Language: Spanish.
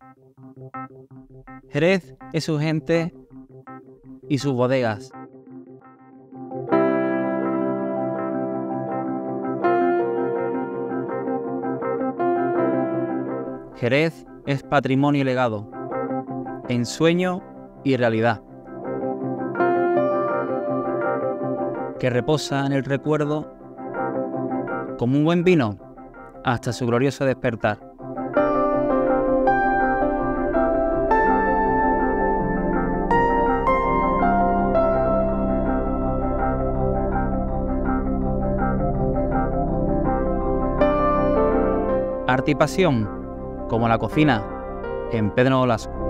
Jerez es su gente y sus bodegas. Jerez es patrimonio y legado, ensueño y realidad, que reposa en el recuerdo como un buen vino hasta su glorioso despertar. Arte y pasión, como la cocina, en Pedro Nolasco.